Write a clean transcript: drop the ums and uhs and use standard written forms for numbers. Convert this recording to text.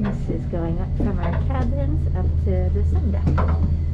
This is going up from our cabins up to the sun deck.